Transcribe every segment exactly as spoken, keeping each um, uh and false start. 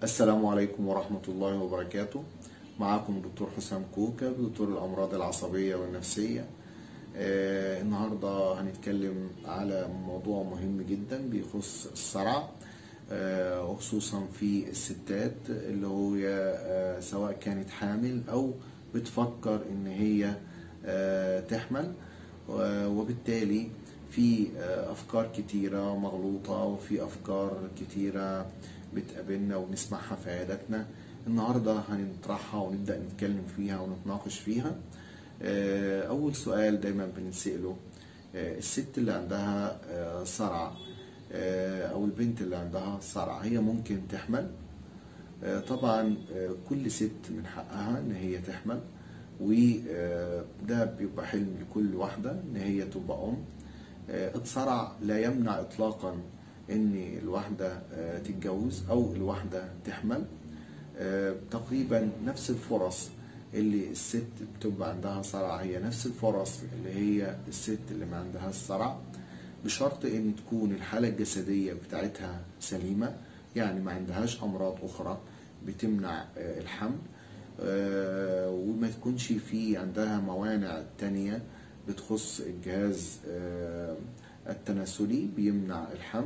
السلام عليكم ورحمة الله وبركاته. معكم دكتور حسام كوكا، دكتور الأمراض العصبية والنفسية. آه النهاردة هنتكلم على موضوع مهم جدا بيخص الصرع، آه وخصوصا في الستات اللي هو آه سواء كانت حامل أو بتفكر إن هي آه تحمل، وبالتالي في أفكار كتيرة مغلوطة وفي أفكار كتيرة بتقابلنا وبنسمعها في عياداتنا. النهاردة هنطرحها ونبدأ نتكلم فيها ونتناقش فيها. أول سؤال دايما بنسأله، الست اللي عندها صرع أو البنت اللي عندها صرع هي ممكن تحمل؟ طبعا كل ست من حقها إن هي تحمل، وده بيبقى حلم لكل واحدة إن هي تبقى أم. الصرع لا يمنع إطلاقا إن الواحدة تتجوز أو الواحدة تحمل. تقريبا نفس الفرص اللي الست بتبقى عندها صرع هي نفس الفرص اللي هي الست اللي ما عندها الصرع، بشرط إن تكون الحالة الجسدية بتاعتها سليمة، يعني ما عندهاش أمراض أخرى بتمنع الحمل، وما تكونش في عندها موانع تانية بتخص الجهاز التناسلي بيمنع الحمل.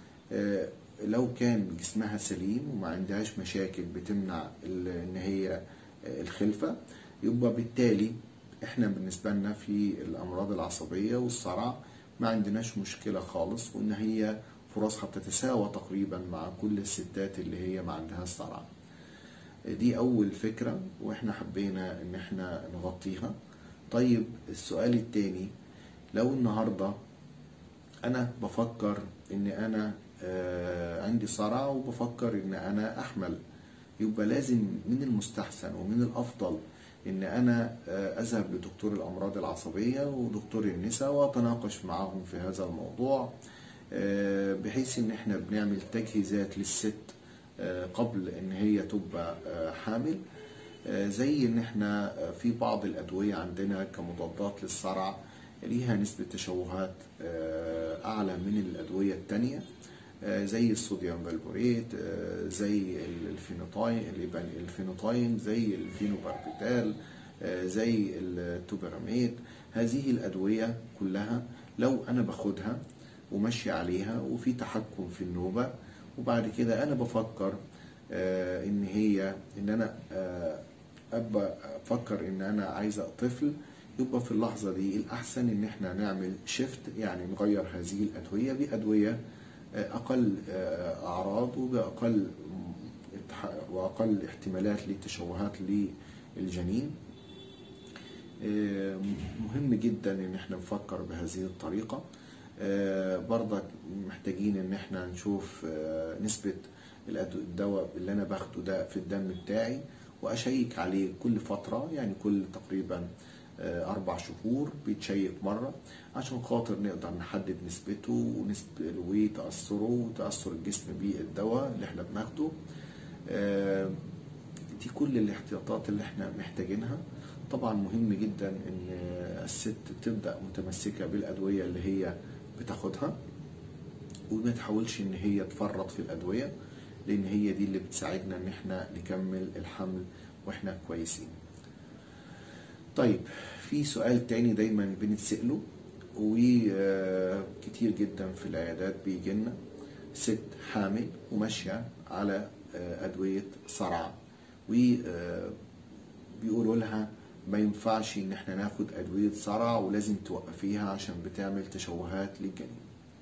لو كان جسمها سليم وما عندهاش مشاكل بتمنع ان هي الخلفة، يبقى بالتالي احنا بالنسبة لنا في الامراض العصبية والصرع ما عندناش مشكلة خالص، وان هي فرصها بتتساوى تقريبا مع كل الستات اللي هي ما عندها الصرع. دي اول فكرة واحنا حبينا ان احنا نغطيها. طيب السؤال التاني، لو النهاردة انا بفكر ان انا عندي صرع وبفكر ان انا احمل، يبقى لازم من المستحسن ومن الافضل ان انا اذهب لدكتور الامراض العصبية ودكتور النساء واتناقش معهم في هذا الموضوع، بحيث ان احنا بنعمل تجهيزات للست قبل ان هي تبقى حامل، زي ان احنا في بعض الادوية عندنا كمضادات للصرع ليها نسبة تشوهات اعلى من الادوية التانية، زي الصوديوم فالبوريت، زي الفينوتاين الفينوتاين زي الفينوباربيتال، زي التوبراميد. هذه الادوية كلها لو انا باخدها وماشي عليها وفي تحكم في النوبة، وبعد كده انا بفكر ان هي ان انا ابقى افكر ان انا عايزه طفل، يبقى في اللحظه دي الاحسن ان احنا نعمل شيفت، يعني نغير هذه الادويه بادويه اقل اعراض وباقل واقل احتمالات للتشوهات للجنين. مهم جدا ان احنا نفكر بهذه الطريقه. برضك محتاجين ان احنا نشوف نسبه الدواء اللي انا باخده ده في الدم بتاعي، واشيك عليه كل فترة، يعني كل تقريبا اربع شهور بيتشيك مرة، عشان خاطر نقدر نحدد نسبته ونسبة وتأثره وتأثر الجسم بالدواء اللي احنا بناخده. دي كل الاحتياطات اللي احنا محتاجينها. طبعا مهم جدا ان الست تبدأ متمسكة بالادوية اللي هي بتاخدها، وما تحاولش ان هي تفرط في الادوية، لان هي دي اللي بتساعدنا ان احنا نكمل الحمل واحنا كويسين. طيب في سؤال تاني دايما بنتسأله وكتير جدا في العيادات بيجي لنا ست حامل وماشية على ادوية صرع، وبيقولوا لها ما ينفعش ان احنا ناخد ادوية صرع ولازم توقفيها عشان بتعمل تشوهات للجنين.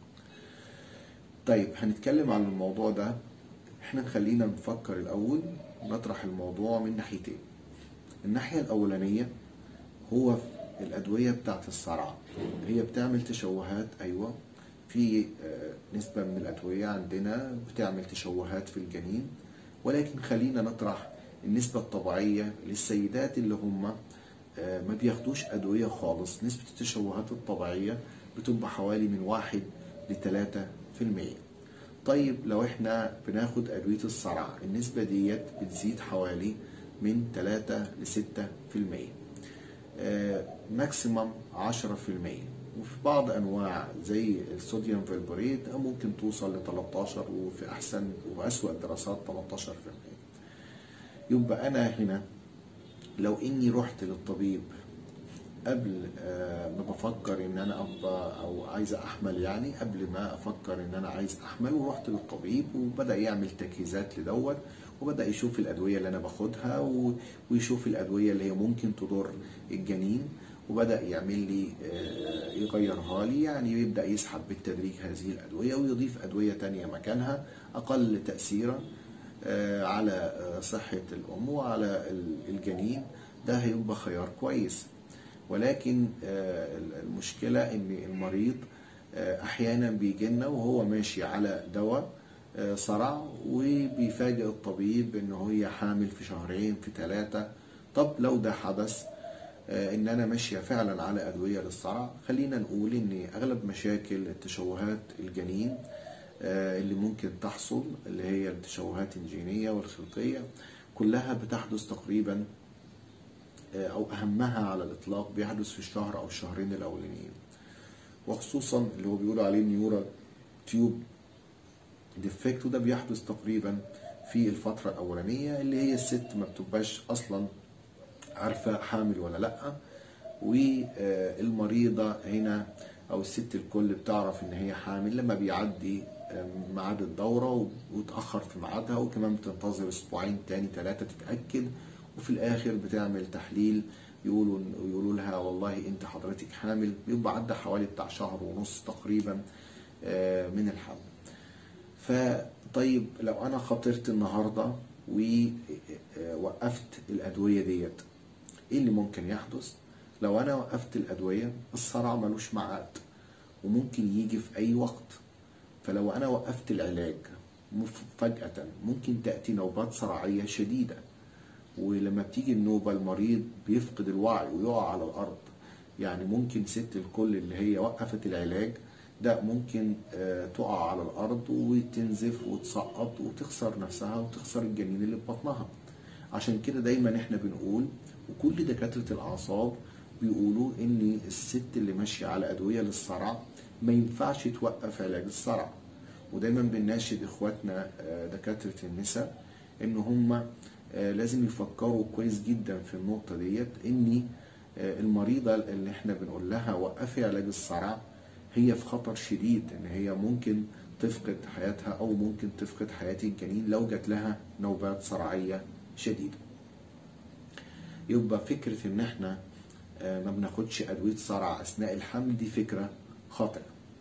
طيب هنتكلم عن الموضوع ده. احنا خلينا نفكر الاول نطرح الموضوع من ناحيتين. الناحية الاولانية هو الادوية بتاعت الصرع هي بتعمل تشوهات، ايوه في نسبة من الادوية عندنا بتعمل تشوهات في الجنين، ولكن خلينا نطرح النسبة الطبيعية للسيدات اللي هم ما بياخدوش ادوية خالص. نسبة التشوهات الطبيعية بتبقى حوالي من واحد لثلاثة في المية. طيب لو احنا بناخد ادوية الصرع النسبة ديت بتزيد حوالي من ثلاثة لستة في المية، ماكسيمم عشرة في المية. وفي بعض انواع زي الصوديوم فالبوريت ممكن توصل ل تلتاشر، وفي احسن واسوأ الدراسات تلتاشر في المية. يبقى انا هنا لو اني رحت للطبيب قبل ما بفكر ان انا ابقى او عايز احمل، يعني قبل ما افكر ان انا عايز احمل، ورحت للطبيب وبدا يعمل تجهيزات لدوت، وبدا يشوف الادويه اللي انا باخدها ويشوف الادويه اللي هي ممكن تضر الجنين، وبدا يعمل لي يغيرها لي، يعني يبدا يسحب بالتدريج هذه الادويه ويضيف ادويه تانية مكانها اقل تاثيرا على صحه الام وعلى الجنين. ده هيبقى خيار كويس. ولكن المشكلة ان المريض احيانا بيجي لنا وهو ماشي على دواء صرع، وبيفاجئ الطبيب ان هي حامل في شهرين في ثلاثة. طب لو ده حدث ان انا ماشية فعلا على ادوية للصرع، خلينا نقول ان اغلب مشاكل التشوهات الجنين اللي ممكن تحصل، اللي هي التشوهات الجينية والخلقية، كلها بتحدث تقريبا او اهمها على الاطلاق بيحدث في الشهر او الشهرين الاولانيين، وخصوصا اللي هو بيقولوا عليه نيورال تيوب ديفكت، وده بيحدث تقريبا في الفتره الاولانيه اللي هي الست ما بتبقاش اصلا عارفه حامل ولا لا، والمريضه هنا او الست الكل بتعرف ان هي حامل لما بيعدي ميعاد الدوره وتاخر في ميعادها، وكمان بتنتظر اسبوعين تاني ثلاثه تتاكد، وفي الاخر بتعمل تحليل يقولوا يقولوا لها والله انت حضرتك حامل، بيبقى عدى حوالي بتاع شهر ونص تقريبا من الحمل. فطيب لو انا خاطرت النهارده ووقفت الادويه ديت، ايه اللي ممكن يحدث؟ لو انا وقفت الادويه، الصرع ملوش ميعاد وممكن يجي في اي وقت. فلو انا وقفت العلاج فجأة ممكن تأتي نوبات صرعية شديدة، ولما بتيجي النوبة المريض بيفقد الوعي ويقع على الأرض. يعني ممكن ست الكل اللي هي وقفت العلاج ده ممكن تقع على الأرض وتنزف وتسقط وتخسر نفسها وتخسر الجنين اللي في بطنها. عشان كده دايما احنا بنقول، وكل دكاترة الأعصاب بيقولوا إن الست اللي ماشية على أدوية للصرع ما ينفعش توقف علاج الصرع. ودايما بنناشد إخواتنا دكاترة النساء إن هم لازم يفكروا كويس جدا في النقطة ديت، ان المريضة اللي احنا بنقول لها وقفي علاج الصرع هي في خطر شديد ان هي ممكن تفقد حياتها او ممكن تفقد حياة الجنين لو جات لها نوبات صرعية شديدة. يبقى فكرة ان احنا ما بناخدش ادوية صرع اثناء الحمل دي فكرة خاطئة.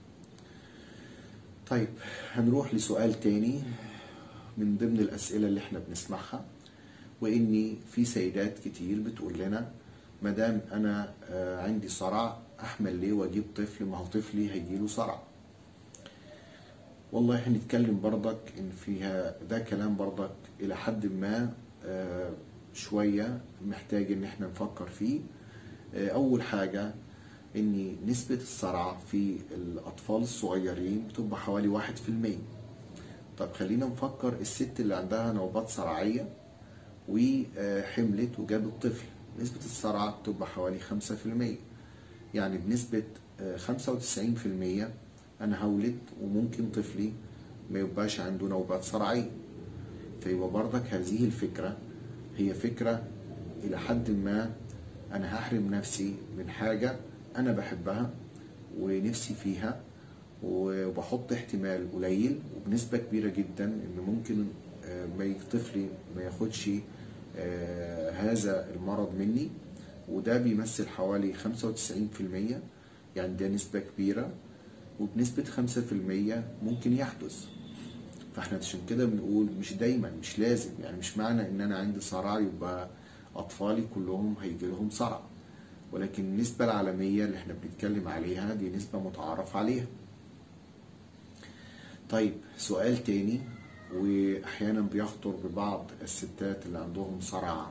طيب هنروح لسؤال تاني من ضمن الاسئلة اللي احنا بنسمعها، واني في سيدات كتير بتقول لنا مادام انا عندي صرع احمل ليه واجيب طفل؟ ما هو طفلي هيجيله صرع. والله هنتكلم برضك ان فيها ده كلام برضك الى حد ما شوية محتاج ان احنا نفكر فيه. اول حاجة ان نسبة الصرع في الاطفال الصغيرين بتبقى حوالي واحد في المية. طب خلينا نفكر الست اللي عندها نوبات صرعية وحملت وجابت طفل، نسبة الصرع بتبقى حوالي خمسة في المية. يعني بنسبة خمسة وتسعين في المية أنا هولد وممكن طفلي ما يبقاش عنده نوبات صرعية. فيبقى برضك هذه الفكرة هي فكرة إلى حد ما أنا هحرم نفسي من حاجة أنا بحبها ونفسي فيها، وبحط احتمال قليل وبنسبة كبيرة جدا إن ممكن ما طفلي ما ياخدش آه هذا المرض مني، وده بيمثل حوالي خمسة وتسعين في المية. يعني ده نسبة كبيرة، وبنسبة خمسة في المية ممكن يحدث. فاحنا عشان كده بنقول مش دايما، مش لازم، يعني مش معنى ان انا عندي صرع يبقى اطفالي كلهم هيجي لهم صرع، ولكن النسبة العالمية اللي احنا بنتكلم عليها دي نسبة متعارف عليها. طيب سؤال تاني واحيانا بيخطر ببعض الستات اللي عندهم صرع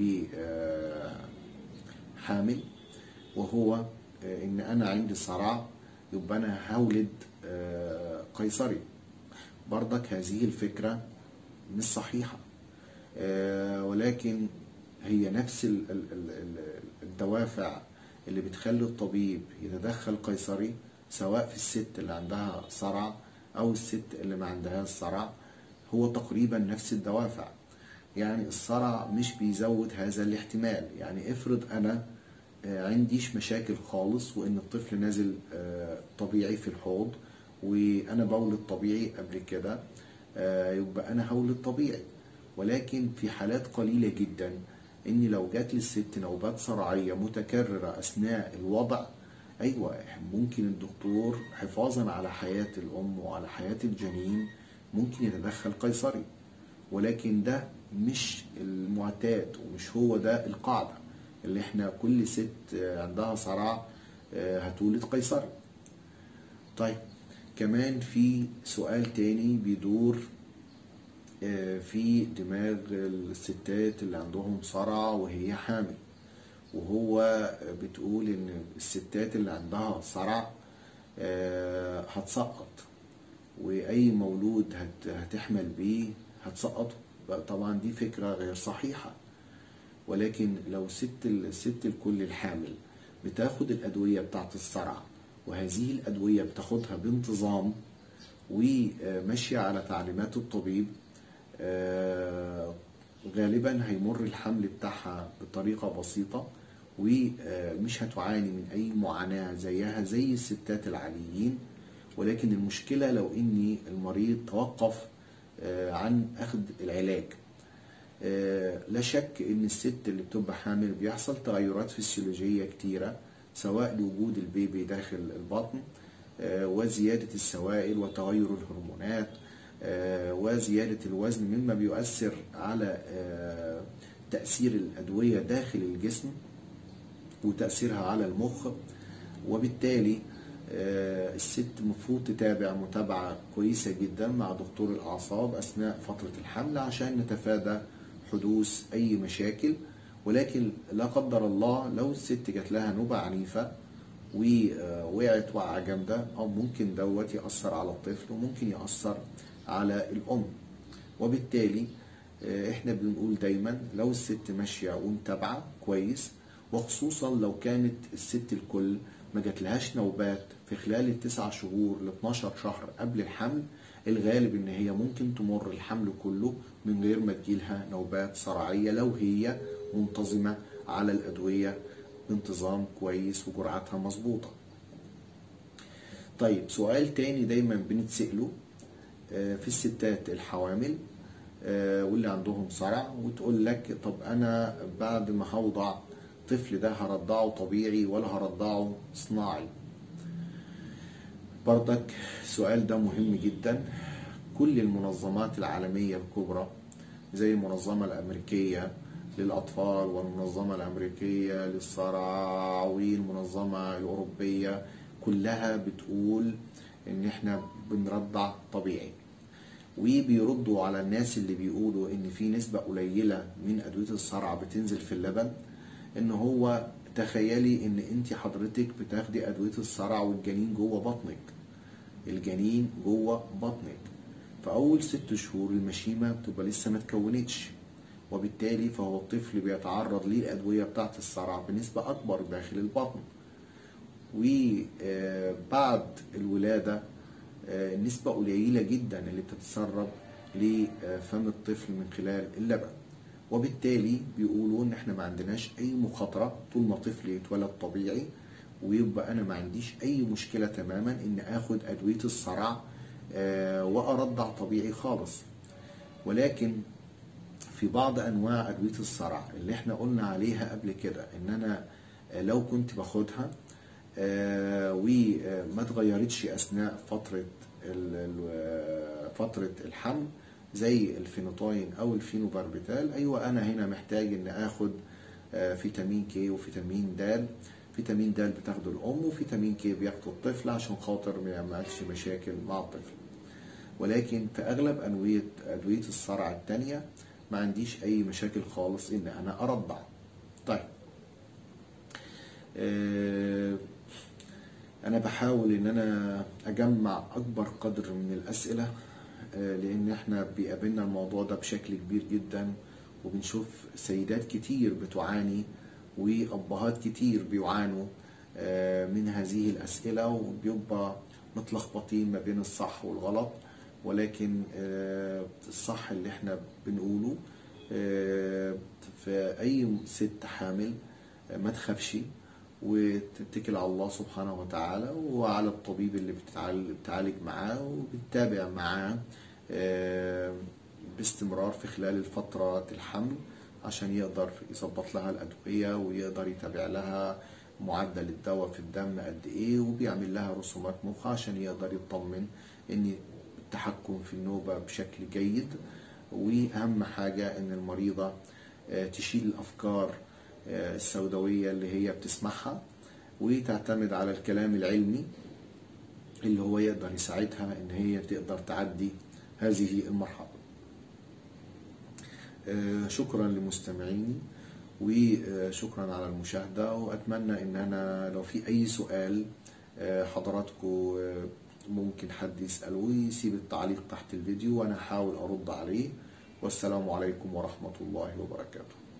وحامل، وهو ان انا عندي صرع يبقى انا هولد قيصري. برضك هذه الفكرة مش صحيحة، ولكن هي نفس الدوافع اللي بتخلي الطبيب يتدخل قيصري، سواء في الست اللي عندها صرع أو الست اللي ما عندهاش صرع، هو تقريبا نفس الدوافع. يعني الصرع مش بيزود هذا الاحتمال. يعني افرض أنا عنديش مشاكل خالص، وإن الطفل نازل طبيعي في الحوض، وأنا بولد طبيعي قبل كده، يبقى أنا هولد طبيعي. ولكن في حالات قليلة جدا إن لو جات للست نوبات صرعية متكررة أثناء الوضع، أيوة ممكن الدكتور حفاظا على حياة الأم وعلى حياة الجنين ممكن يتدخل قيصري. ولكن ده مش المعتاد، ومش هو ده القاعدة اللي احنا كل ست عندها صرع هتولد قيصري. طيب كمان في سؤال تاني بيدور في دماغ الستات اللي عندهم صرع وهي حامل، وهو بتقول ان الستات اللي عندها صرع هتسقط، واي مولود هتحمل بيه هتسقطه. طبعا دي فكرة غير صحيحة. ولكن لو ست الست الكل الحامل بتاخد الأدوية بتاعت الصرع، وهذه الأدوية بتاخدها بانتظام وماشية على تعليمات الطبيب، غالبا هيمر الحمل بتاعها بطريقة بسيطة، ومش هتعاني من أي معاناة زيها زي الستات العاديين. ولكن المشكلة لو إن المريض توقف عن أخذ العلاج. لا شك إن الست اللي بتبقى حامل بيحصل تغيرات فسيولوجية كتيرة، سواء لوجود البيبي داخل البطن، وزيادة السوائل وتغير الهرمونات، وزيادة الوزن، مما بيؤثر على تأثير الأدوية داخل الجسم وتأثيرها على المخ. وبالتالي الست المفروض تتابع متابعة كويسة جدا مع دكتور الأعصاب أثناء فترة الحمل عشان نتفادى حدوث أي مشاكل. ولكن لا قدر الله لو الست جات لها نوبة عنيفة ووقعت وقعة جامدة، أو ممكن دوت يأثر على الطفل وممكن يأثر على الأم. وبالتالي احنا بنقول دايما لو الست ماشية ومتابعة كويس، وخصوصا لو كانت الست الكل ما جاتلهاش نوبات في خلال التسع شهور ل اتناشر شهر قبل الحمل، الغالب ان هي ممكن تمر الحمل كله من غير ما تجيلها نوبات صرعية لو هي منتظمة على الأدوية بانتظام كويس وجرعتها مظبوطة. طيب سؤال تاني دايما بنتسأله في الستات الحوامل واللي عندهم صرع، وتقول لك طب أنا بعد ما هوضع الطفل ده هرضعه طبيعي ولا هرضعه صناعي؟ برضك السؤال ده مهم جدا. كل المنظمات العالمية الكبرى زي المنظمة الأمريكية للأطفال والمنظمة الأمريكية للصرع والمنظمة الأوروبية كلها بتقول إن إحنا بنرضع طبيعي، وبيردوا على الناس اللي بيقولوا إن في نسبة قليلة من أدوية الصرع بتنزل في اللبن، إن هو تخيلي إن أنت حضرتك بتاخدي أدوية الصرع والجنين جوه بطنك، الجنين جوه بطنك، فأول ست شهور المشيمة بتبقى لسه ما تكونتش، وبالتالي فهو الطفل بيتعرض للأدوية بتاعت الصرع بنسبة أكبر داخل البطن. وبعد الولادة النسبة قليلة جدا اللي بتتسرب لفم الطفل من خلال اللبن، وبالتالي بيقولوا ان احنا ما عندناش اي مخاطرة طول ما طفل يتولد طبيعي، ويبقى انا ما عنديش اي مشكلة تماما ان اخد ادوية الصرع وارضع طبيعي خالص. ولكن في بعض انواع ادوية الصرع اللي احنا قلنا عليها قبل كده ان انا لو كنت باخدها وما اتغيرتش اثناء فترة فترة الحمل زي الفينوتاين او الفينوباربيتال، ايوه انا هنا محتاج ان اخد فيتامين كي وفيتامين د. فيتامين د بتاخده الام، وفيتامين كي بياخده الطفل عشان خاطر ما يعملش مشاكل مع الطفل. ولكن في اغلب انواع ادويه الصرع التانية ما عنديش اي مشاكل خالص ان انا ارضع. طيب أه انا بحاول ان انا اجمع اكبر قدر من الاسئله، لان احنا بيقابلنا الموضوع ده بشكل كبير جدا، وبنشوف سيدات كتير بتعاني وأبهات كتير بيعانوا من هذه الأسئلة، وبيبقى متلخبطين ما بين الصح والغلط. ولكن الصح اللي احنا بنقوله في أي ست حامل ما تخافش، وتتكل على الله سبحانه وتعالى وعلى الطبيب اللي بتعالج معاه وبتتابع معاه باستمرار في خلال فترة الحمل، عشان يقدر يظبط لها الأدوية ويقدر يتابع لها معدل الدواء في الدم قد ايه، وبيعمل لها رسومات مخ عشان يقدر يطمن ان التحكم في النوبة بشكل جيد. واهم حاجة ان المريضة تشيل الافكار السوداوية اللي هي بتسمعها، وتعتمد على الكلام العلمي اللي هو يقدر يساعدها ان هي تقدر تعدي هذه المرحلة. شكرا لمستمعيني، وشكرا على المشاهدة، وأتمنى إن أنا لو في أي سؤال حضراتكم ممكن حد يسأله ويسيب التعليق تحت الفيديو وأنا أحاول أرد عليه. والسلام عليكم ورحمة الله وبركاته.